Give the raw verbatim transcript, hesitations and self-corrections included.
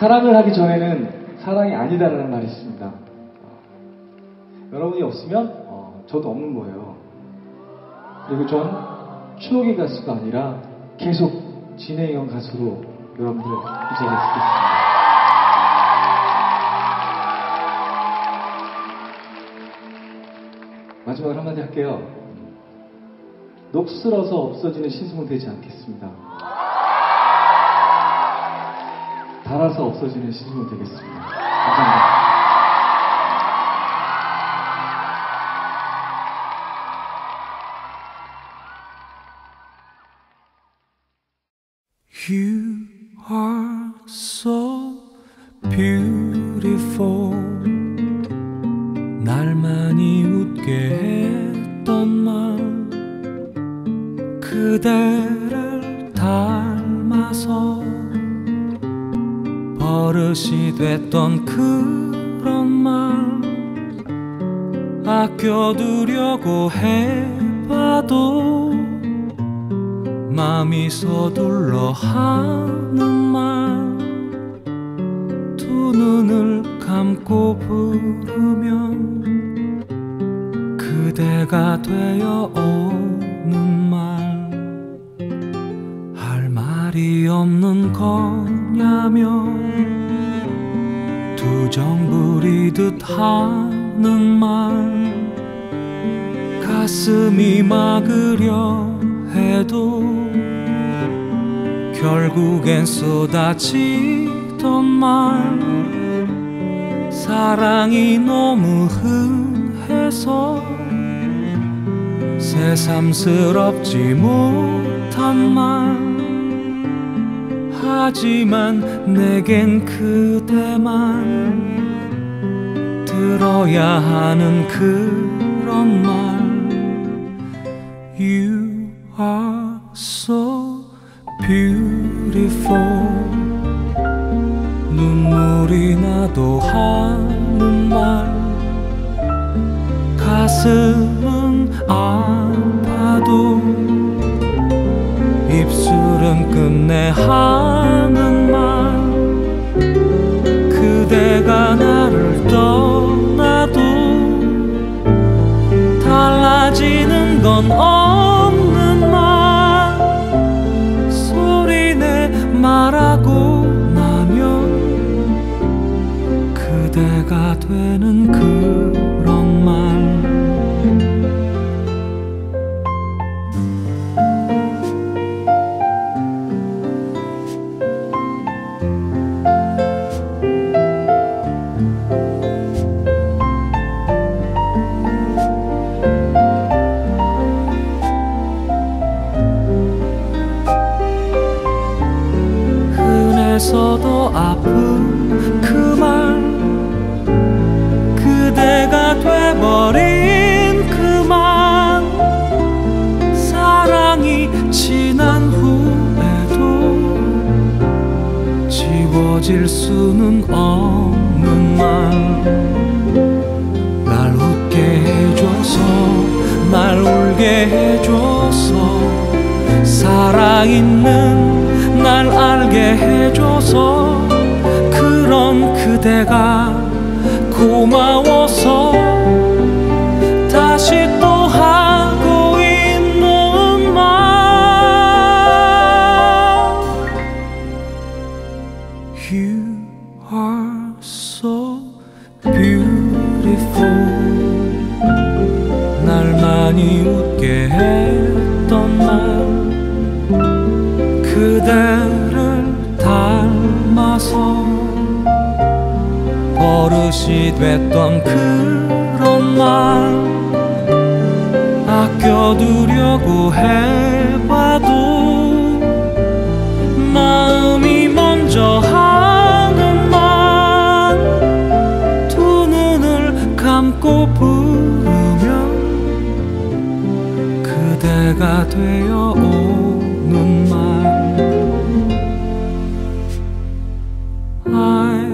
사랑을 하기 전에는 사랑이 아니다라는 말이 있습니다. 여러분이 없으면 어, 저도 없는 거예요. 그리고 전 추억의 가수가 아니라 계속 진행형 가수로 여러분들 이 자리에 있겠습니다. 마지막으로 한마디 할게요. 녹슬어서 없어지는 신승은 되지 않겠습니다. 달아서 없어지는 신승은 되겠습니다. 감사합니다. You are so beautiful. 날 많이 웃게 했던 말, 그대를 닮아서 버릇이 됐던 그런 말, 아껴두려고 해봐도 맘이 서둘러 하는 말, 두 눈을 감고 부르면 그대가 되어 오는 말, 할 말이 없는 거냐며 투정 부리듯 하는 말, 가슴이 막으려 해도 결국엔 쏟아지던 말, 사랑이 너무 흔해서 새삼스럽지 못한 말, 하지만 내겐 그대만 들어야 하는 그런 말. You are so beautiful. 눈물이 나도 하는 말, 가슴은 아파도 입술은 끝내 하는 말, 그대가 나를 떠나도 달라지는 건 없는 말, 소리내 말하고 나면 그대가 되는 그런 말. 흔해서도 아픈 그 말, 그대가 돼버린 그만, 사랑이 지난 후에도 지워질 수는 없는 말, 날 웃게 해줘서 날 울게 해줘서 살아있는 날 알게 해줘서 그런 그대가 고마워서 다시 또 하고 있는 말. You are so beautiful. 날 많이 웃게 했던 말, 그대를 닮아서 버릇이 됐던 그런 말, 아껴두려고 해봐도 마음이 먼저 하는 말, 두 눈을 감고 부르면 그대가 되어 오는 말. I